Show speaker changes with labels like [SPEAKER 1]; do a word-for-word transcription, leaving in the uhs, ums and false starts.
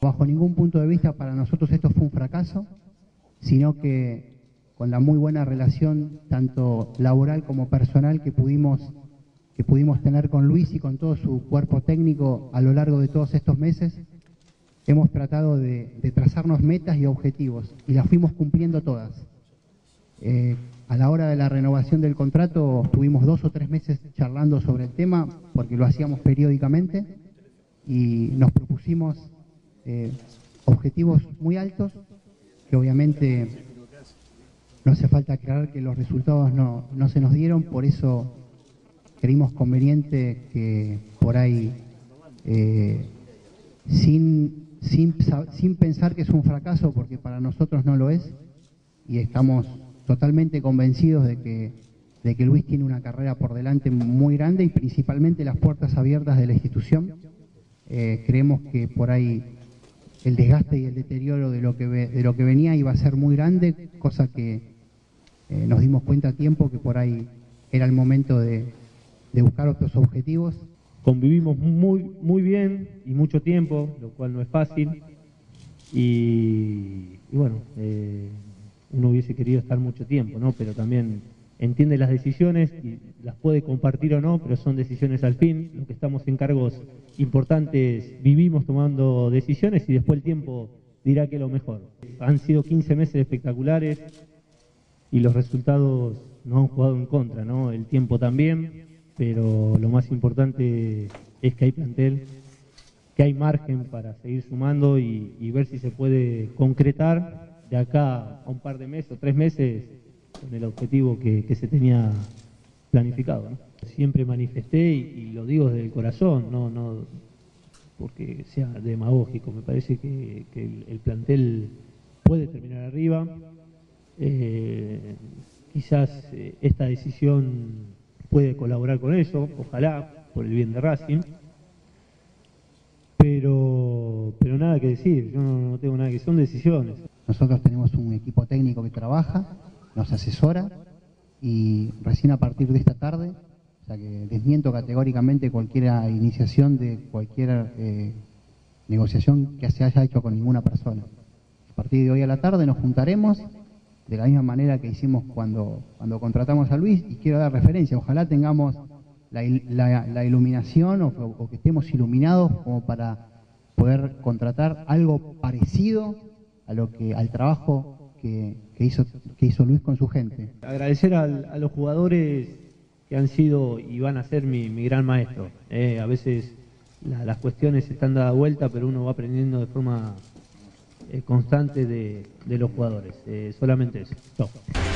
[SPEAKER 1] Bajo ningún punto de vista para nosotros esto fue un fracaso, sino que con la muy buena relación tanto laboral como personal que pudimos, que pudimos tener con Luis y con todo su cuerpo técnico a lo largo de todos estos meses, hemos tratado de, de trazarnos metas y objetivos y las fuimos cumpliendo todas. Eh, a la hora de la renovación del contrato estuvimos dos o tres meses charlando sobre el tema porque lo hacíamos periódicamente y nos propusimos eh, objetivos muy altos que obviamente no hace falta aclarar que los resultados no, no se nos dieron, por eso creímos conveniente que por ahí eh, sin, sin, sin pensar que es un fracaso, porque para nosotros no lo es, y estamos totalmente convencidos de que, de que Luis tiene una carrera por delante muy grande y principalmente las puertas abiertas de la institución. Eh, creemos que por ahí el desgaste y el deterioro de lo que, de lo que venía iba a ser muy grande, cosa que eh, nos dimos cuenta a tiempo que por ahí era el momento de, de buscar otros objetivos.
[SPEAKER 2] Convivimos muy, muy bien y mucho tiempo, lo cual no es fácil, y, y bueno, eh, uno hubiese querido estar mucho tiempo, ¿no? Pero también entiende las decisiones y las puede compartir o no, pero son decisiones al fin. Los que estamos en cargos importantes vivimos tomando decisiones y después el tiempo dirá que es lo mejor. Han sido quince meses espectaculares y los resultados no han jugado en contra, ¿no? El tiempo también, pero lo más importante es que hay plantel, que hay margen para seguir sumando y, y ver si se puede concretar de acá a un par de meses o tres meses con el objetivo que, que se tenía planificado, ¿no? Siempre manifesté y, y lo digo desde el corazón, no, no porque sea demagógico, me parece que, que el, el plantel puede terminar arriba. Eh, quizás eh, esta decisión puede colaborar con eso, ojalá, por el bien de Racing, pero, pero nada que decir, yo no, no tengo nada que decir, son decisiones.
[SPEAKER 1] Nosotros tenemos un equipo técnico que trabaja, nos asesora y recién a partir de esta tarde, o sea que desmiento categóricamente cualquier iniciación de cualquier eh, negociación que se haya hecho con ninguna persona. A partir de hoy a la tarde nos juntaremos de la misma manera que hicimos cuando, cuando contratamos a Luis, y quiero dar referencia, ojalá tengamos la, la, la iluminación o, o que estemos iluminados como para poder contratar algo parecido a lo que, al trabajo que, que, hizo, que hizo Luis con su gente.
[SPEAKER 2] Agradecer al, a los jugadores que han sido y van a ser mi, mi gran maestro. Eh, a veces la, las cuestiones están dadas vuelta, pero uno va aprendiendo de forma eh, constante de, de los jugadores. Eh, solamente eso. Chau.